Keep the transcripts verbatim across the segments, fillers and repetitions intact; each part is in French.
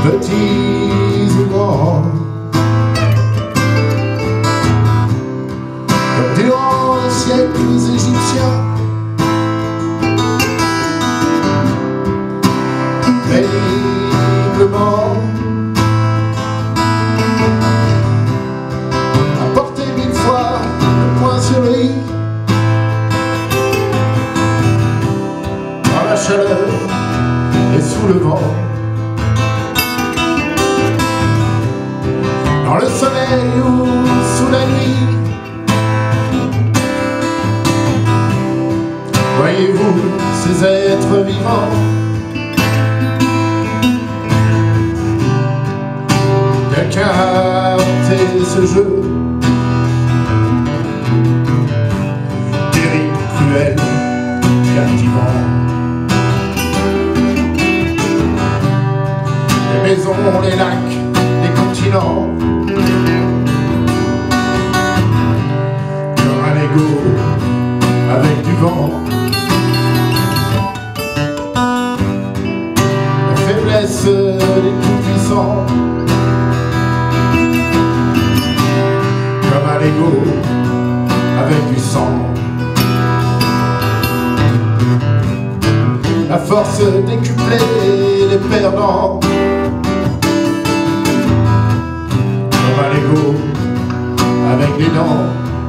petits ou grands, comme durant les siècles égyptiens, péniblement à porter mille fois le poing sur le i, dans la chaleur et sous le vent, dans le soleil ou sous la nuit. Voyez-vous ces êtres vivants, quelqu'un a inventé ce jeu, terrible, cruel, captivant. Les maisons, les lacs, les continents, comme un Lego avec du vent. La faiblesse des tout-puissants, comme un Lego avec du sang. La force décuplée des perdants, comme un Lego avec des dents.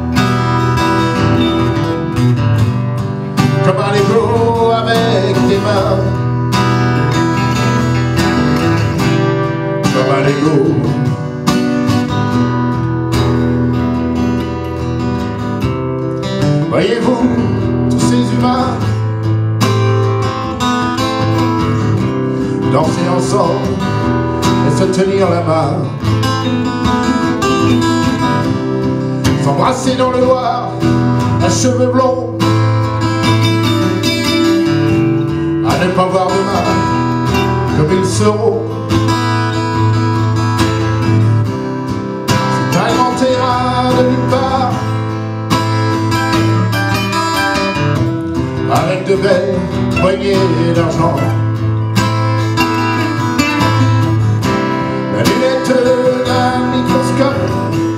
Comme un Lego avec des mains, comme un Lego. Voyez-vous tous ces humains danser ensemble et se tenir la main, s'embrasser dans le noir à cheveux blonds, à ne pas voir demain comme ils seront. C'est un grand terrain de nulle part, avec de belles poignées d'argent. La lunette d'un microscope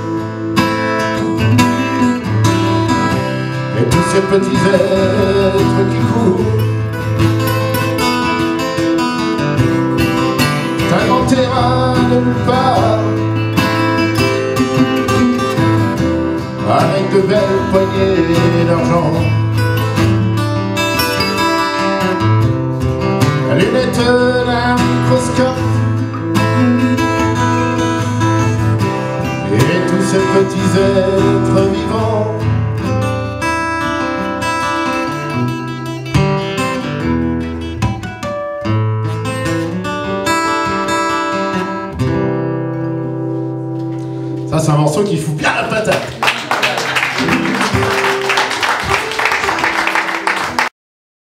et tous ces petits êtres qui courent. C'est un grand terrain de nulle part, avec de belles poignées d'argent. La lunette d'un microscope et tous ces petits êtres vivants. Ça, c'est un morceau qui fout bien la patate.